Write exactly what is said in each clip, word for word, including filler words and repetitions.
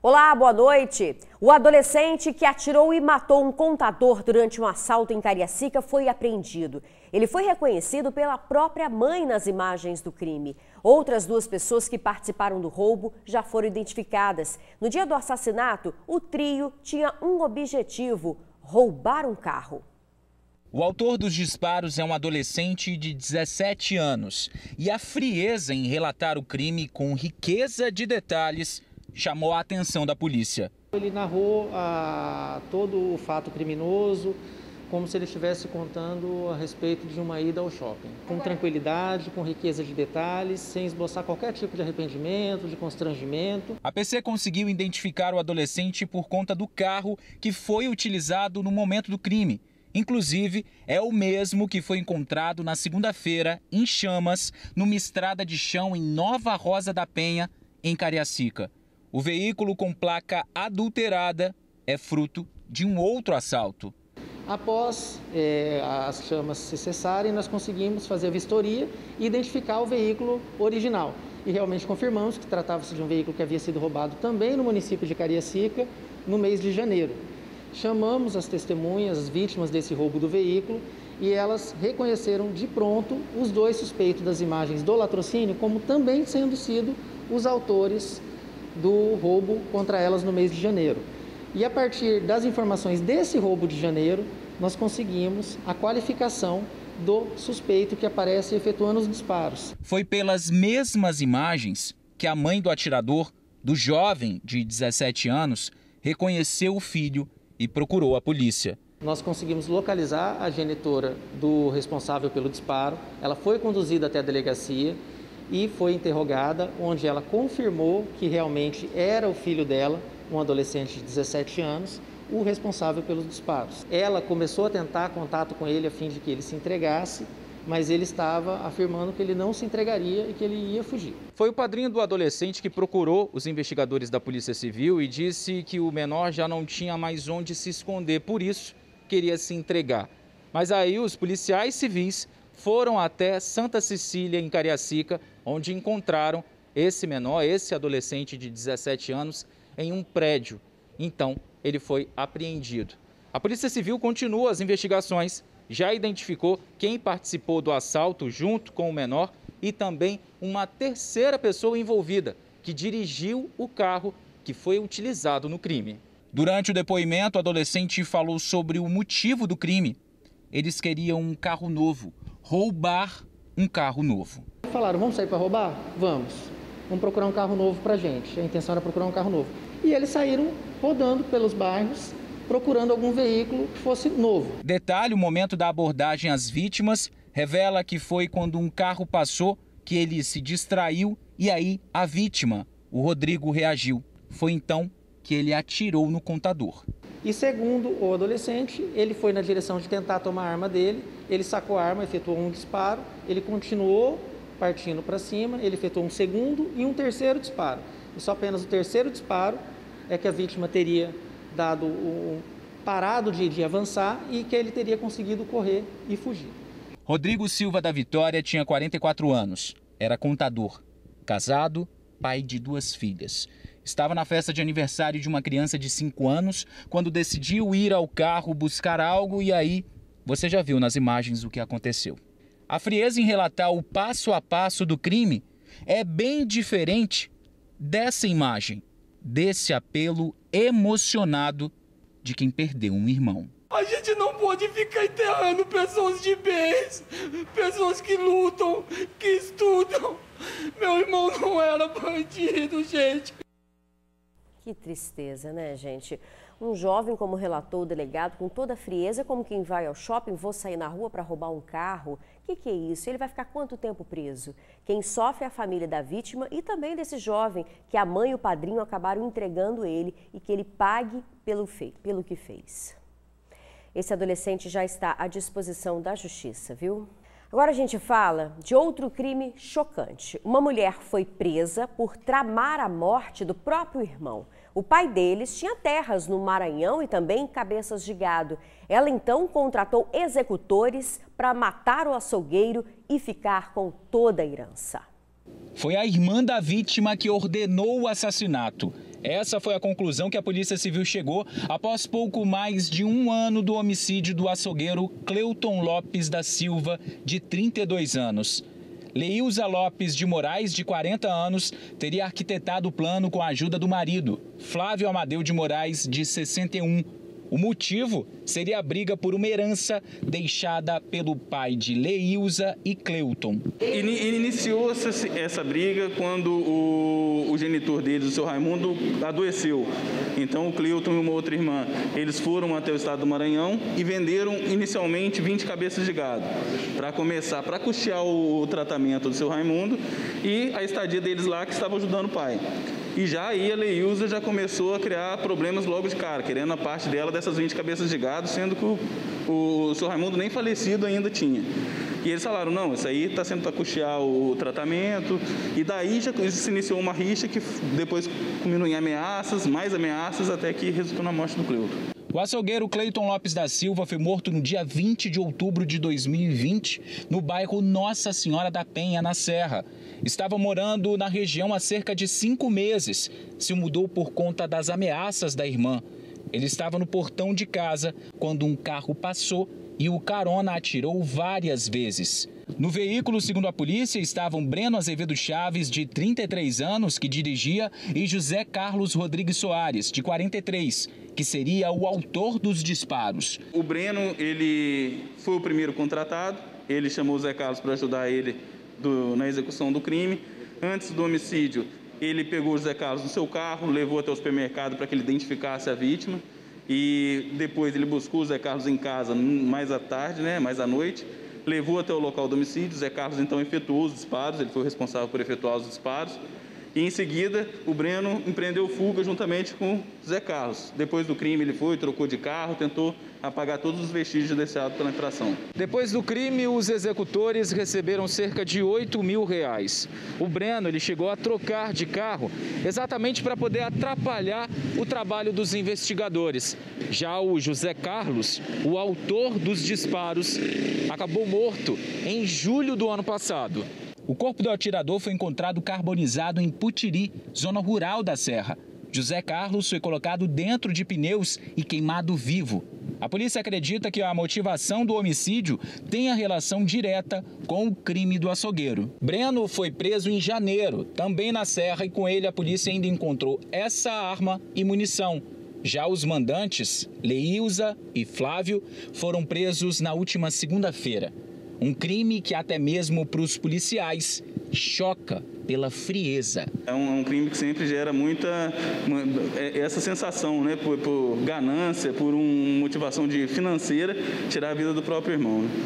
Olá, boa noite. O adolescente que atirou e matou um contador durante um assalto em Cariacica foi apreendido. Ele foi reconhecido pela própria mãe nas imagens do crime. Outras duas pessoas que participaram do roubo já foram identificadas. No dia do assassinato, o trio tinha um objetivo: roubar um carro. O autor dos disparos é um adolescente de dezessete anos. E a frieza em relatar o crime com riqueza de detalhes chamou a atenção da polícia. Ele narrou ah, todo o fato criminoso, como se ele estivesse contando a respeito de uma ida ao shopping. Com tranquilidade, com riqueza de detalhes, sem esboçar qualquer tipo de arrependimento, de constrangimento. A P C conseguiu identificar o adolescente por conta do carro que foi utilizado no momento do crime. Inclusive, é o mesmo que foi encontrado na segunda-feira, em chamas, numa estrada de chão em Nova Rosa da Penha, em Cariacica. O veículo com placa adulterada é fruto de um outro assalto. Após é, as chamas se cessarem, nós conseguimos fazer a vistoria e identificar o veículo original. E realmente confirmamos que tratava-se de um veículo que havia sido roubado também no município de Cariacica, no mês de janeiro. Chamamos as testemunhas, as vítimas desse roubo do veículo, e elas reconheceram de pronto os dois suspeitos das imagens do latrocínio como também sendo sido os autores do roubo contra elas no mês de janeiro. E a partir das informações desse roubo de janeiro, nós conseguimos a qualificação do suspeito que aparece efetuando os disparos. Foi pelas mesmas imagens que a mãe do atirador, do jovem de dezessete anos, reconheceu o filho e procurou a polícia. Nós conseguimos localizar a genitora do responsável pelo disparo. Ela foi conduzida até a delegacia e foi interrogada, onde ela confirmou que realmente era o filho dela, um adolescente de dezessete anos, o responsável pelos disparos. Ela começou a tentar contato com ele a fim de que ele se entregasse, mas ele estava afirmando que ele não se entregaria e que ele ia fugir. Foi o padrinho do adolescente que procurou os investigadores da Polícia Civil e disse que o menor já não tinha mais onde se esconder, por isso queria se entregar. Mas aí os policiais civis foram até Santa Cecília, em Cariacica, onde encontraram esse menor, esse adolescente de dezessete anos, em um prédio. Então, ele foi apreendido. A Polícia Civil continua as investigações, já identificou quem participou do assalto junto com o menor e também uma terceira pessoa envolvida, que dirigiu o carro que foi utilizado no crime. Durante o depoimento, o adolescente falou sobre o motivo do crime. Eles queriam um carro novo, roubar um carro novo. Falaram, vamos sair para roubar? Vamos. Vamos procurar um carro novo para a gente. A intenção era procurar um carro novo. E eles saíram rodando pelos bairros, procurando algum veículo que fosse novo. Detalhe, o momento da abordagem às vítimas revela que foi quando um carro passou que ele se distraiu e aí a vítima, o Rodrigo, reagiu. Foi então que ele atirou no contador. E segundo o adolescente, ele foi na direção de tentar tomar a arma dele, ele sacou a arma, efetuou um disparo, ele continuou partindo para cima, ele efetuou um segundo e um terceiro disparo. E só apenas o terceiro disparo é que a vítima teria dado um parado de, de avançar e que ele teria conseguido correr e fugir. Rodrigo Silva da Vitória tinha quarenta e quatro anos, era contador, casado, pai de duas filhas. Estava na festa de aniversário de uma criança de cinco anos quando decidiu ir ao carro buscar algo e aí você já viu nas imagens o que aconteceu. A frieza em relatar o passo a passo do crime é bem diferente dessa imagem, desse apelo emocionado de quem perdeu um irmão. A gente não pode ficar enterrando pessoas de bens, pessoas que lutam, que estudam. Meu irmão não era bandido, gente. Que tristeza, né, gente? Um jovem, como relatou o delegado, com toda a frieza, como quem vai ao shopping, vou sair na rua para roubar um carro. O que, que é isso? Ele vai ficar quanto tempo preso? Quem sofre é a família da vítima e também desse jovem, que a mãe e o padrinho acabaram entregando ele e que ele pague pelo, feito, pelo que fez. Esse adolescente já está à disposição da justiça, viu? Agora a gente fala de outro crime chocante. Uma mulher foi presa por tramar a morte do próprio irmão. O pai deles tinha terras no Maranhão e também cabeças de gado. Ela então contratou executores para matar o açougueiro e ficar com toda a herança. Foi a irmã da vítima que ordenou o assassinato. Essa foi a conclusão que a Polícia Civil chegou após pouco mais de um ano do homicídio do açougueiro Cleuton Lopes da Silva, de trinta e dois anos. Leilza Lopes de Moraes, de quarenta anos, teria arquitetado o plano com a ajuda do marido, Flávio Amadeu de Moraes, de sessenta e um. O motivo seria a briga por uma herança deixada pelo pai de Leilza e Cleuton. Iniciou essa, essa briga quando o, o genitor deles, o seu Raimundo, adoeceu. Então o Cleuton e uma outra irmã, eles foram até o estado do Maranhão e venderam inicialmente vinte cabeças de gado para começar, para custear o, o tratamento do seu Raimundo e a estadia deles lá, que estava ajudando o pai. E já aí a Leilza já começou a criar problemas logo de cara, querendo a parte dela dessas vinte cabeças de gado, sendo que o, o, o seu Raimundo nem falecido ainda tinha. E eles falaram, não, isso aí está sendo para custear o tratamento. E daí já se iniciou uma rixa que depois culminou em ameaças, mais ameaças, até que resultou na morte do Cleuton. O açougueiro Cleuton Lopes da Silva foi morto no dia vinte de outubro de dois mil e vinte, no bairro Nossa Senhora da Penha, na Serra. Estava morando na região há cerca de cinco meses. Se mudou por conta das ameaças da irmã. Ele estava no portão de casa quando um carro passou e o carona atirou várias vezes. No veículo, segundo a polícia, estavam Breno Azevedo Chaves, de trinta e três anos, que dirigia, e José Carlos Rodrigues Soares, de quarenta e três, que seria o autor dos disparos. O Breno, ele foi o primeiro contratado, ele chamou o Zé Carlos para ajudar ele do, na execução do crime. Antes do homicídio, ele pegou o Zé Carlos no seu carro, levou até o supermercado para que ele identificasse a vítima. E depois ele buscou o Zé Carlos em casa mais à tarde, né, mais à noite, levou até o local do homicídio. O Zé Carlos então efetuou os disparos, ele foi o responsável por efetuar os disparos. E em seguida o Breno empreendeu fuga juntamente com o Zé Carlos. Depois do crime ele foi, trocou de carro, tentou apagar todos os vestígios deixados pela infração. Depois do crime, os executores receberam cerca de oito mil reais. O Breno ele chegou a trocar de carro exatamente para poder atrapalhar o trabalho dos investigadores. Já o José Carlos, o autor dos disparos, acabou morto em julho do ano passado. O corpo do atirador foi encontrado carbonizado em Putiri, zona rural da Serra. José Carlos foi colocado dentro de pneus e queimado vivo. A polícia acredita que a motivação do homicídio tenha relação direta com o crime do açougueiro. Breno foi preso em janeiro, também na Serra, e com ele a polícia ainda encontrou essa arma e munição. Já os mandantes, Leilza e Flávio, foram presos na última segunda-feira. Um crime que até mesmo para os policiais choca pela frieza. É um, é um crime que sempre gera muita uma, essa sensação, né, por, por ganância, por uma motivação de financeira, tirar a vida do próprio irmão. Né?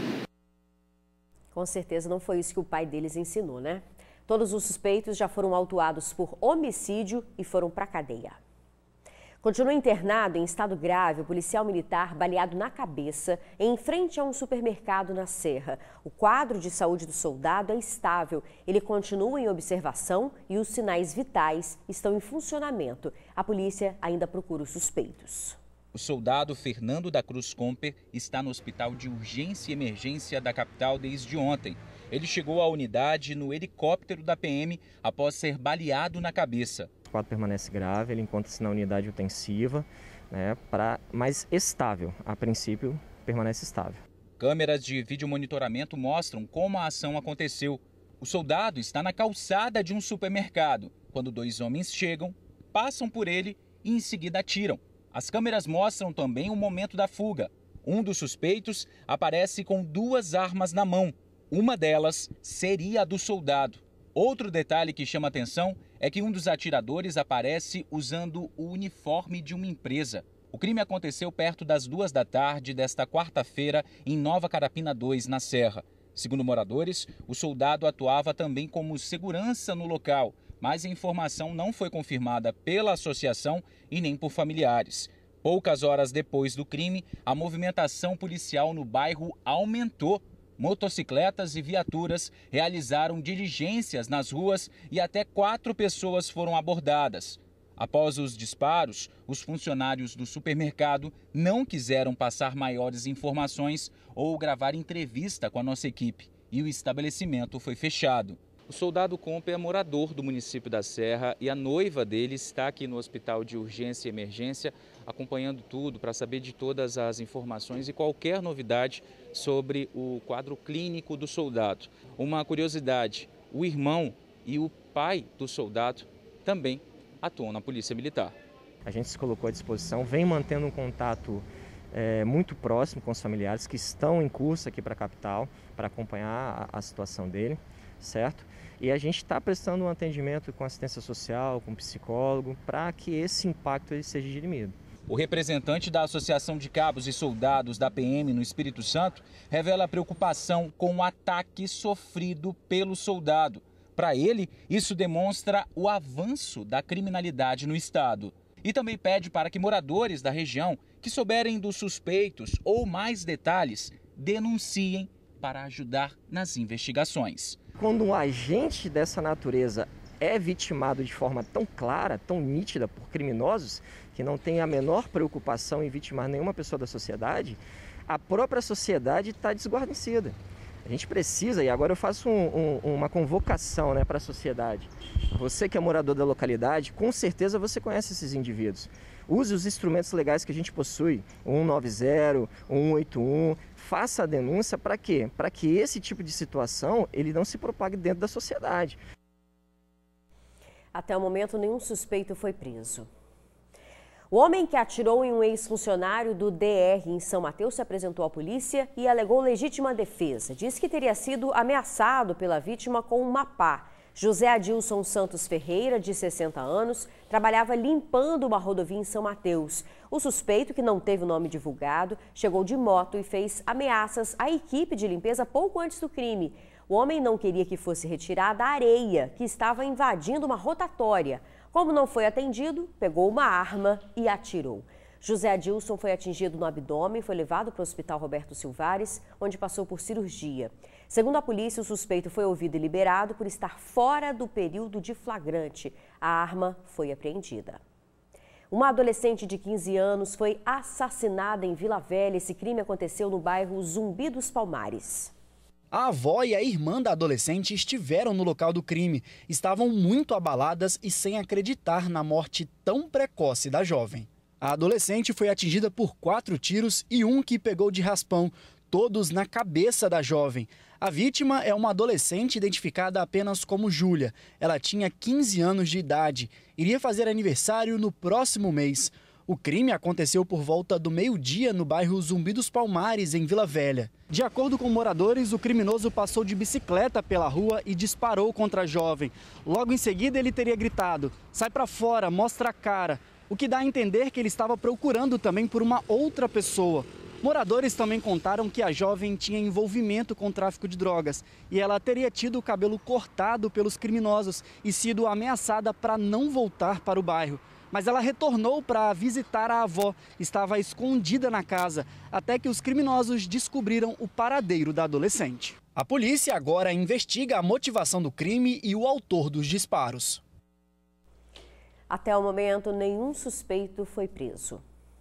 Com certeza não foi isso que o pai deles ensinou, né? Todos os suspeitos já foram autuados por homicídio e foram para a cadeia. Continua internado em estado grave o policial militar baleado na cabeça em frente a um supermercado na Serra. O quadro de saúde do soldado é estável. Ele continua em observação e os sinais vitais estão em funcionamento. A polícia ainda procura os suspeitos. O soldado Fernando da Cruz Comper está no hospital de urgência e emergência da capital desde ontem. Ele chegou à unidade no helicóptero da P M após ser baleado na cabeça. O quadro permanece grave, ele encontra-se na unidade intensiva, né, pra, mas estável. A princípio, permanece estável. Câmeras de videomonitoramento mostram como a ação aconteceu. O soldado está na calçada de um supermercado, quando dois homens chegam, passam por ele e em seguida atiram. As câmeras mostram também o momento da fuga. Um dos suspeitos aparece com duas armas na mão. Uma delas seria a do soldado. Outro detalhe que chama atenção é que um dos atiradores aparece usando o uniforme de uma empresa. O crime aconteceu perto das duas da tarde desta quarta-feira em Nova Carapina dois, na Serra. Segundo moradores, o soldado atuava também como segurança no local, mas a informação não foi confirmada pela associação e nem por familiares. Poucas horas depois do crime, a movimentação policial no bairro aumentou. Motocicletas e viaturas realizaram diligências nas ruas e até quatro pessoas foram abordadas. Após os disparos, os funcionários do supermercado não quiseram passar maiores informações ou gravar entrevista com a nossa equipe e o estabelecimento foi fechado. O soldado Compe é morador do município da Serra e a noiva dele está aqui no Hospital de Urgência e Emergência acompanhando tudo para saber de todas as informações e qualquer novidade sobre o quadro clínico do soldado. Uma curiosidade, o irmão e o pai do soldado também atuam na Polícia Militar. A gente se colocou à disposição, vem mantendo um contato é, muito próximo com os familiares que estão em curso aqui para a capital para acompanhar a, a situação dele, certo? E a gente está prestando um atendimento com assistência social, com psicólogo, para que esse impacto ele seja dirimido. O representante da Associação de Cabos e Soldados da P M no Espírito Santo revela a preocupação com o ataque sofrido pelo soldado. Para ele, isso demonstra o avanço da criminalidade no estado. E também pede para que moradores da região que souberem dos suspeitos ou mais detalhes denunciem para ajudar nas investigações. Quando um agente dessa natureza é vitimado de forma tão clara, tão nítida por criminosos, que não tem a menor preocupação em vitimar nenhuma pessoa da sociedade, a própria sociedade está desguarnecida. A gente precisa, e agora eu faço um, um, uma convocação, né, para a sociedade. Você que é morador da localidade, com certeza você conhece esses indivíduos. Use os instrumentos legais que a gente possui, o cento e noventa, o cento e oitenta e um, faça a denúncia para quê? Para que esse tipo de situação ele não se propague dentro da sociedade. Até o momento, nenhum suspeito foi preso. O homem que atirou em um ex-funcionário do D R em São Mateus se apresentou à polícia e alegou legítima defesa. Disse que teria sido ameaçado pela vítima com uma pá. José Adilson Santos Ferreira, de sessenta anos, trabalhava limpando uma rodovia em São Mateus. O suspeito, que não teve o nome divulgado, chegou de moto e fez ameaças à equipe de limpeza pouco antes do crime. O homem não queria que fosse retirada a areia, que estava invadindo uma rotatória. Como não foi atendido, pegou uma arma e atirou. José Adilson foi atingido no abdômen e foi levado para o Hospital Roberto Silvares, onde passou por cirurgia. Segundo a polícia, o suspeito foi ouvido e liberado por estar fora do período de flagrante. A arma foi apreendida. Uma adolescente de quinze anos foi assassinada em Vila Velha. Esse crime aconteceu no bairro Zumbi dos Palmares. A avó e a irmã da adolescente estiveram no local do crime. Estavam muito abaladas e sem acreditar na morte tão precoce da jovem. A adolescente foi atingida por quatro tiros e um que pegou de raspão, todos na cabeça da jovem. A vítima é uma adolescente identificada apenas como Júlia. Ela tinha quinze anos de idade, iria fazer aniversário no próximo mês. O crime aconteceu por volta do meio-dia no bairro Zumbi dos Palmares, em Vila Velha. De acordo com moradores, o criminoso passou de bicicleta pela rua e disparou contra a jovem. Logo em seguida, ele teria gritado: "Sai pra fora, mostra a cara", o que dá a entender que ele estava procurando também por uma outra pessoa. Moradores também contaram que a jovem tinha envolvimento com o tráfico de drogas e ela teria tido o cabelo cortado pelos criminosos e sido ameaçada para não voltar para o bairro. Mas ela retornou para visitar a avó, estava escondida na casa, até que os criminosos descobriram o paradeiro da adolescente. A polícia agora investiga a motivação do crime e o autor dos disparos. Até o momento, nenhum suspeito foi preso.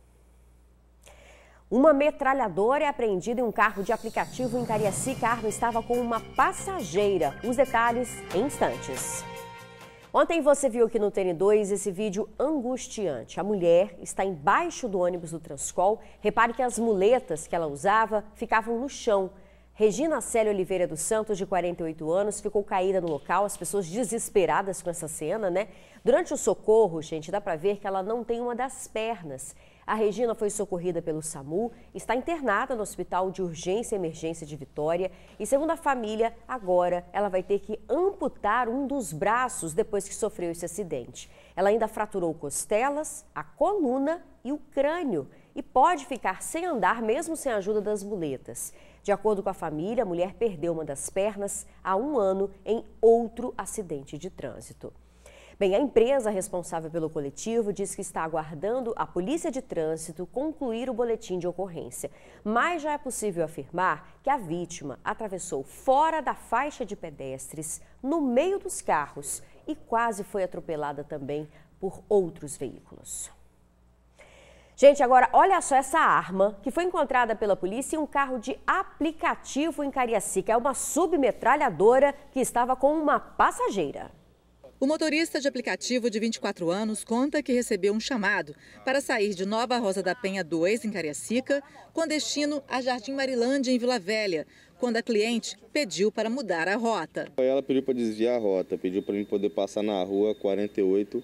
Uma metralhadora é apreendida em um carro de aplicativo em Cariacica. A arma estava com uma passageira. Os detalhes em instantes. Ontem você viu aqui no T N dois esse vídeo angustiante. A mulher está embaixo do ônibus do Transcol. Repare que as muletas que ela usava ficavam no chão. Regina Célia Oliveira dos Santos, de quarenta e oito anos, ficou caída no local. As pessoas desesperadas com essa cena, né? Durante o socorro, gente, dá para ver que ela não tem uma das pernas. A Regina foi socorrida pelo SAMU, está internada no Hospital de Urgência e Emergência de Vitória e, segundo a família, agora ela vai ter que amputar um dos braços depois que sofreu esse acidente. Ela ainda fraturou costelas, a coluna e o crânio e pode ficar sem andar mesmo sem a ajuda das muletas. De acordo com a família, a mulher perdeu uma das pernas há um ano em outro acidente de trânsito. Bem, a empresa responsável pelo coletivo diz que está aguardando a Polícia de Trânsito concluir o boletim de ocorrência. Mas já é possível afirmar que a vítima atravessou fora da faixa de pedestres, no meio dos carros, e quase foi atropelada também por outros veículos. Gente, agora olha só essa arma que foi encontrada pela polícia em um carro de aplicativo em Cariacica. É uma submetralhadora que estava com uma passageira. O motorista de aplicativo de vinte e quatro anos conta que recebeu um chamado para sair de Nova Rosa da Penha dois, em Cariacica, com destino a Jardim Marilândia, em Vila Velha, quando a cliente pediu para mudar a rota. Ela pediu para desviar a rota, pediu para mim poder passar na rua quarenta e oito.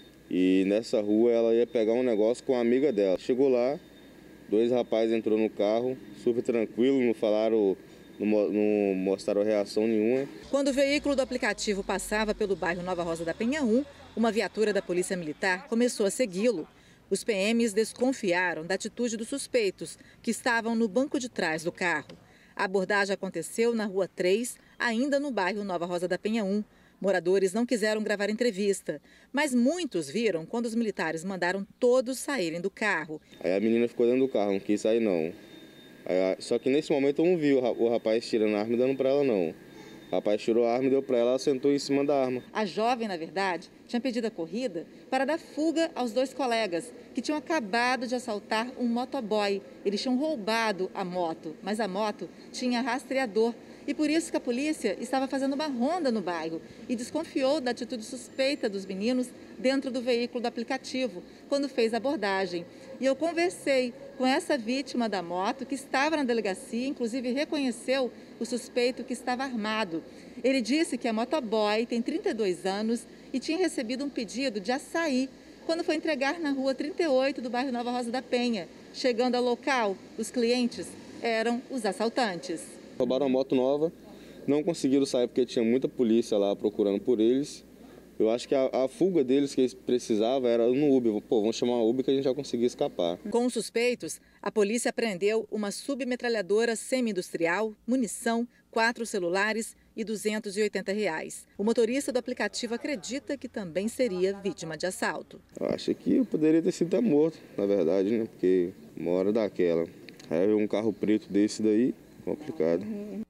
E nessa rua ela ia pegar um negócio com a amiga dela. Chegou lá, dois rapazes entrou no carro, super tranquilo, não falaram, não, não mostraram reação nenhuma. Quando o veículo do aplicativo passava pelo bairro Nova Rosa da Penha um, uma viatura da Polícia Militar começou a segui-lo. Os P Ms desconfiaram da atitude dos suspeitos, que estavam no banco de trás do carro. A abordagem aconteceu na Rua três, ainda no bairro Nova Rosa da Penha um. Moradores não quiseram gravar entrevista, mas muitos viram quando os militares mandaram todos saírem do carro. Aí a menina ficou dentro do carro, não quis sair não. Aí, só que nesse momento eu não vi o rapaz tirando a arma e dando para ela não. O rapaz tirou a arma e deu para ela, ela sentou em cima da arma. A jovem, na verdade, tinha pedido a corrida para dar fuga aos dois colegas, que tinham acabado de assaltar um motoboy. Eles tinham roubado a moto, mas a moto tinha rastreador. E por isso que a polícia estava fazendo uma ronda no bairro e desconfiou da atitude suspeita dos meninos dentro do veículo do aplicativo, quando fez a abordagem. E eu conversei com essa vítima da moto, que estava na delegacia, inclusive reconheceu o suspeito que estava armado. Ele disse que a motoboy tem trinta e dois anos e tinha recebido um pedido de açaí quando foi entregar na rua trinta e oito do bairro Nova Rosa da Penha. Chegando ao local, os clientes eram os assaltantes. Roubaram uma moto nova, não conseguiram sair porque tinha muita polícia lá procurando por eles. Eu acho que a, a fuga deles que eles precisavam era no Uber. Pô, vamos chamar o Uber que a gente já conseguia escapar. Com os suspeitos, a polícia apreendeu uma submetralhadora semi-industrial, munição, quatro celulares e duzentos e oitenta reais. O motorista do aplicativo acredita que também seria vítima de assalto. Eu acho que eu poderia ter sido até morto, na verdade, né? Porque uma hora daquela. Aí um carro preto desse daí, complicado.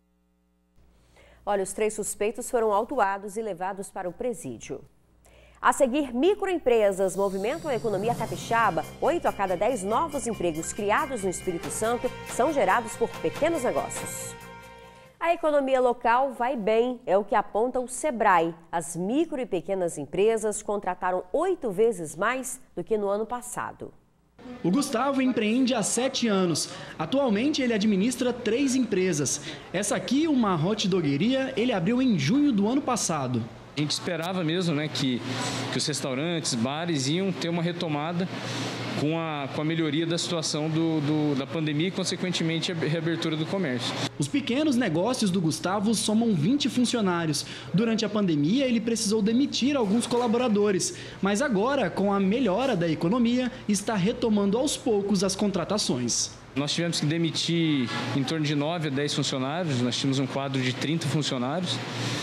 Olha, os três suspeitos foram autuados e levados para o presídio. A seguir, microempresas movimentam a economia capixaba. Oito a cada dez novos empregos criados no Espírito Santo são gerados por pequenos negócios. A economia local vai bem, é o que aponta o Sebrae. As micro e pequenas empresas contrataram oito vezes mais do que no ano passado. O Gustavo empreende há sete anos. Atualmente ele administra três empresas. Essa aqui, uma hot dogueria, ele abriu em junho do ano passado. A gente esperava mesmo, né, que, que os restaurantes, bares iam ter uma retomada com a, com a melhoria da situação do, do, da pandemia e, consequentemente, a reabertura do comércio. Os pequenos negócios do Gustavo somam vinte funcionários. Durante a pandemia, ele precisou demitir alguns colaboradores. Mas agora, com a melhora da economia, está retomando aos poucos as contratações. Nós tivemos que demitir em torno de nove a dez funcionários, nós tínhamos um quadro de trinta funcionários.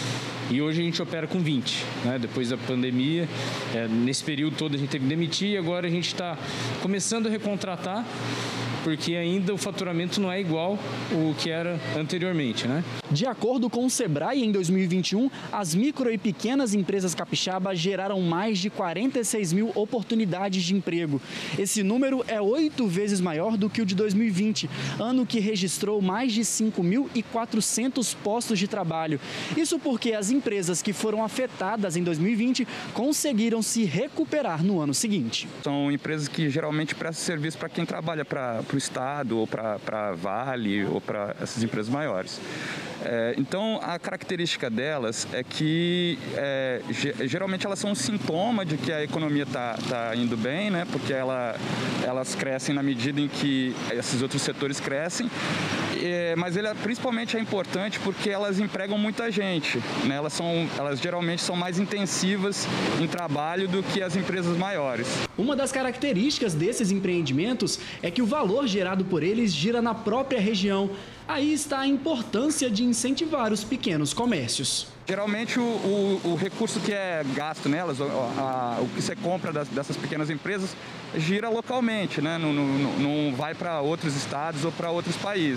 E hoje a gente opera com vinte, né? Depois da pandemia, é, nesse período todo a gente teve que demitir e agora a gente está começando a recontratar, porque ainda o faturamento não é igual o que era anteriormente, né? De acordo com o Sebrae, em dois mil e vinte e um, as micro e pequenas empresas capixabas geraram mais de quarenta e seis mil oportunidades de emprego. Esse número é oito vezes maior do que o de dois mil e vinte, ano que registrou mais de cinco mil e quatrocentos postos de trabalho. Isso porque as empresas que foram afetadas em dois mil e vinte conseguiram se recuperar no ano seguinte. São empresas que geralmente prestam serviço para quem trabalha para o Estado, ou para a Vale, ou para essas empresas maiores. É, então, a característica delas é que é, geralmente elas são um sintoma de que a economia está tá indo bem, né? Porque ela, elas crescem na medida em que esses outros setores crescem. É, mas ele principalmente é importante porque elas empregam muita gente, né? Elas, são, elas geralmente são mais intensivas em trabalho do que as empresas maiores. Uma das características desses empreendimentos é que o valor gerado por eles gira na própria região. Aí está a importância de incentivar os pequenos comércios. Geralmente o, o, o recurso que é gasto nelas, a, a, o que você compra das, dessas pequenas empresas, gira localmente, né? Não, não, não vai para outros estados ou para outros países.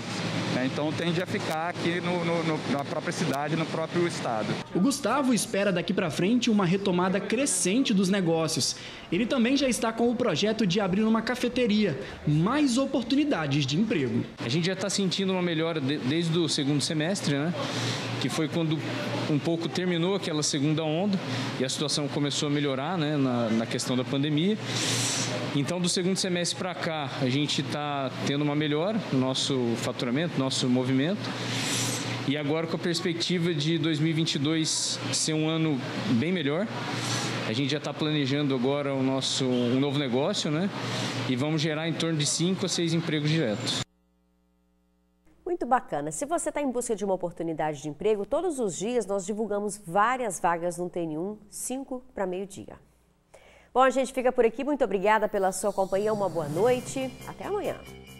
né? Então tende a ficar aqui no, no, no, na própria cidade, no próprio estado. O Gustavo espera daqui para frente uma retomada crescente dos negócios. Ele também já está com o projeto de abrir uma cafeteria, mais oportunidades de emprego. A gente já está sentindo uma melhora de, desde o segundo semestre, né? Que foi quando um pouco terminou aquela segunda onda e a situação começou a melhorar, né? na, na questão da pandemia. Então, do segundo semestre para cá, a gente está tendo uma melhora no nosso faturamento, nosso movimento. E agora, com a perspectiva de dois mil e vinte e dois ser um ano bem melhor, a gente já está planejando agora o nosso, um novo negócio, né? E vamos gerar em torno de cinco a seis empregos diretos. Muito bacana. Se você está em busca de uma oportunidade de emprego, todos os dias nós divulgamos várias vagas no T N um, cinco para meio-dia. Bom, a gente fica por aqui. Muito obrigada pela sua companhia. Uma boa noite. Até amanhã.